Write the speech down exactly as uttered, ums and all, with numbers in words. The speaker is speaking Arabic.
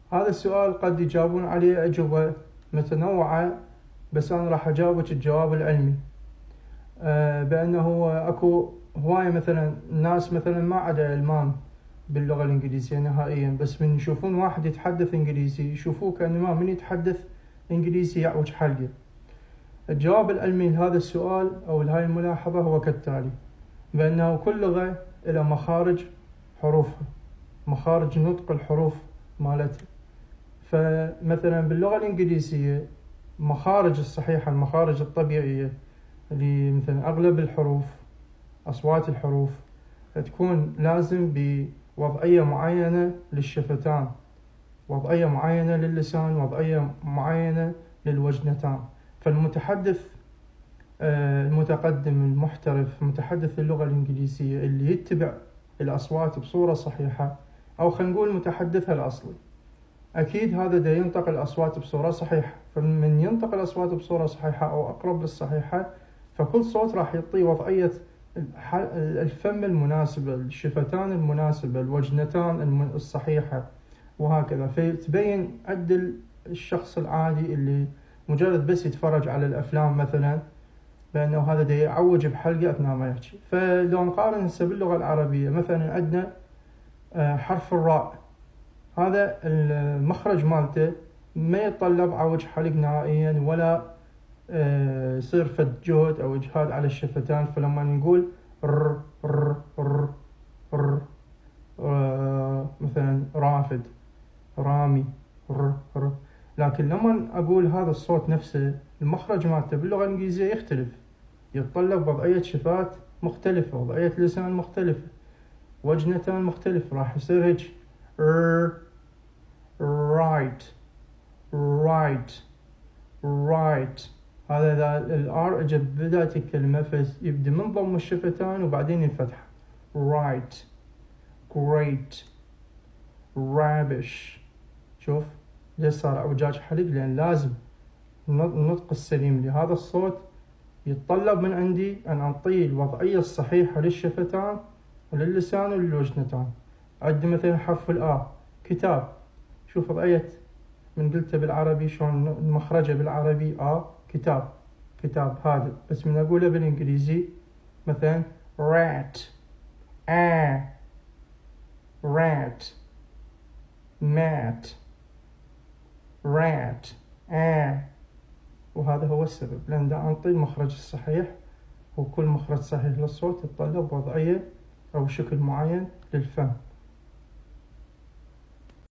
هذا السؤال قد يجاوبون عليه أجوبة متنوعة، بس أنا راح أجاوبك الجواب العلمي. أه بأنه أكو هواية مثلا ناس مثلا ما عدا إلمام باللغة الإنجليزية نهائيا، بس من يشوفون واحد يتحدث إنجليزي يشوفوه كأنما من يتحدث إنجليزي يعوج حلقه. الجواب العلمي لهذا السؤال أو لهاي الملاحظة هو كالتالي: بأنه كل لغة إلى مخارج حروفها، مخارج نطق الحروف مالتها. فمثلا باللغة الإنجليزية مخارج الصحيحة، المخارج الطبيعية اللي مثلا أغلب الحروف أصوات الحروف تكون لازم بوضعية معينة للشفتان، وضعية معينة للسان، وضعية معينة للوجنتان. فالمتحدث المتقدم المحترف متحدث اللغة الإنجليزية اللي يتبع الأصوات بصورة صحيحة، أو خلينا نقول متحدثها الأصلي، أكيد هذا دا ينطق الأصوات بصورة صحيحة. فمن ينطق الأصوات بصورة صحيحة أو أقرب للصحيحة، فكل صوت راح يعطي وضعية الفم المناسبة، الشفتان المناسبة، الوجنتان الصحيحة، وهكذا. فتبين عند الشخص العادي اللي مجرد بس يتفرج على الأفلام مثلا بأنه هذا دا يعوج بحلقة أثناء ما يحكي. فلو نقارن هسه باللغة العربية، مثلا عندنا حرف الراء، هذا المخرج مالته ما يتطلب عوج حلق نهائيا، ولا يصير فد جهد أو إجهاد على الشفتان. فلما نقول ر ر ر ر مثلا رافد، رامي، ر ر لكن لما أقول هذا الصوت نفسه المخرج مالته باللغة الإنجليزية يختلف، يتطلب وضعية شفات مختلفة، وضعية لسان مختلفة، وجنتان مختلفة. راح يصير هيك ر right right right. هذا الار اجى بداية الكلمة فيبدأ من ضم الشفتان وبعدين الفتحة. right great rubbish. شوف ليش صار اعوجاج حلق؟ لأن لازم النطق السليم لهذا الصوت يتطلب من عندي أن أعطيه الوضعية الصحيحة للشفتان وللسان وللوجنتان. عندي مثلا حرف الآ، كتاب، شوف وضعية من قلته بالعربي شلون المخرجة بالعربي آ كتاب، كتاب هذا. بس من أقوله بالإنجليزي مثلا rat a rat mat rat a. وهذا هو السبب، لأن دا أنطي المخرج الصحيح، وكل مخرج صحيح للصوت يتطلب وضعية أو شكل معين للفم.